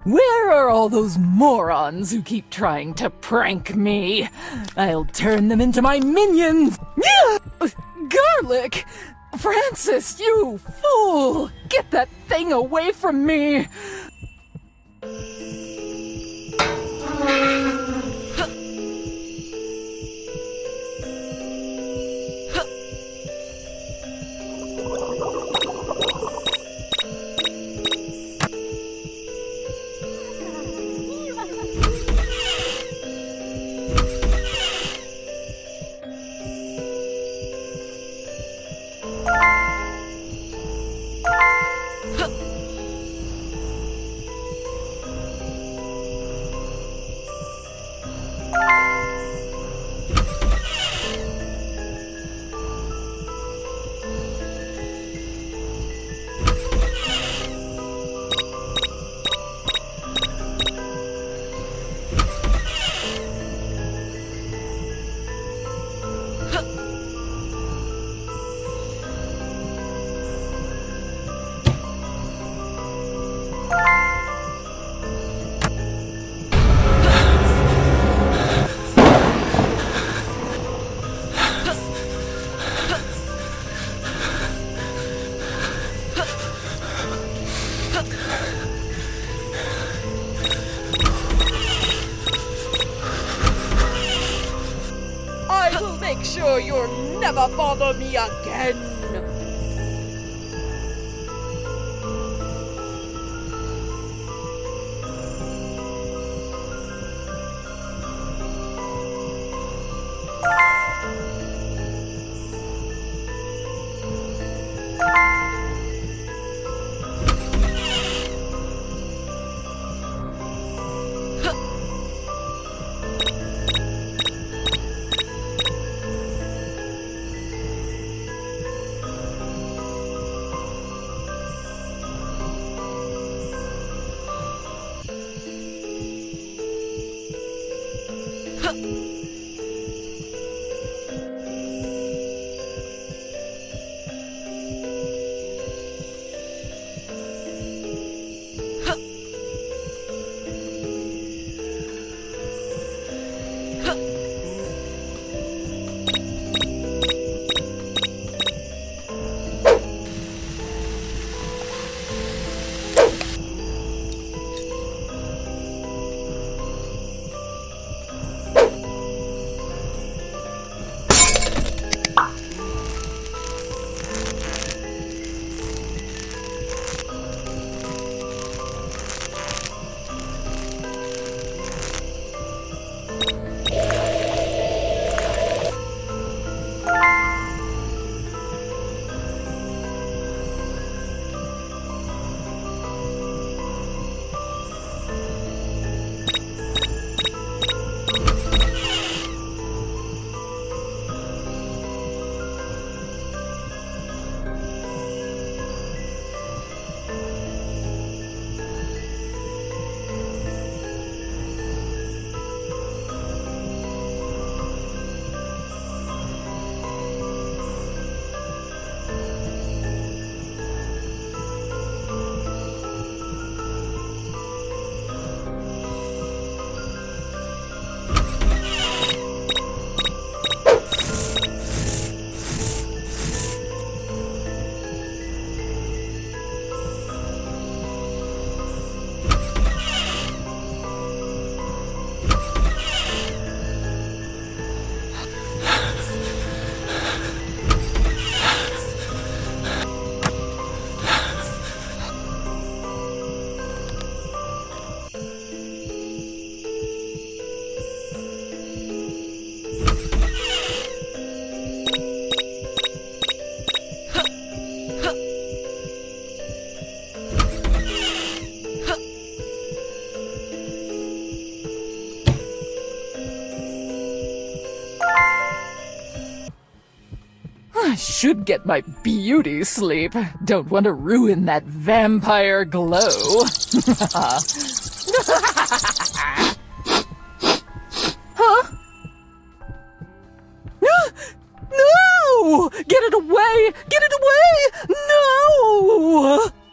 Where are all those morons who keep trying to prank me? I'll turn them into my minions! Garlic! Francis, you fool! Get that thing away from me! Make sure you'll never bother me again. I should get my beauty sleep. Don't want to ruin that vampire glow. Huh? No! Get it away! Get it away! No!